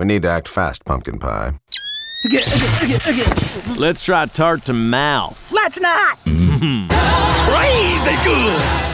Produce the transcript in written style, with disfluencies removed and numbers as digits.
We need to act fast, pumpkin pie. Let's try tart to mouth. Let's not! Crazy good!